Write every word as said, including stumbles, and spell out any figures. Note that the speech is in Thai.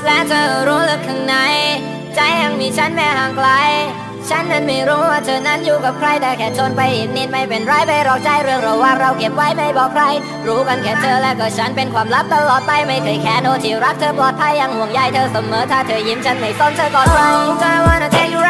และเธอรู้ลึกข้างในใจยังมีฉันแม้ห่างไกลฉันนั้นไม่รู้ว่าเธอนั้นอยู่กับใครแต่แค่ทนไปอีกนิดไม่เป็นไรไปหรอกใจเรื่องระหว่างเราเก็บไว้ไม่บอกใครรู้กันแค่เธอและก็ฉันเป็นความลับตลอดไปไม่เคยแค่โนที่รักเธอปลอดภัยยังห่วงใยเธอเสมอถ้าเธอยิ้มฉันไม่สนเธอก่อนใคร I wanna take you